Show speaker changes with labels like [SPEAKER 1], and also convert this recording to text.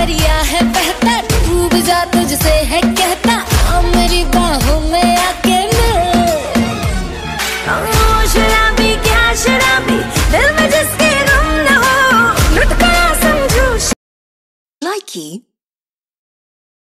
[SPEAKER 1] दरिया है बहता, डूब जा तुझसे है कहता, आ मेरी बाहों में आके मिल। शराबी क्या शराबी, दिल में जिसके गम न हो, लुट गया समझो। Likey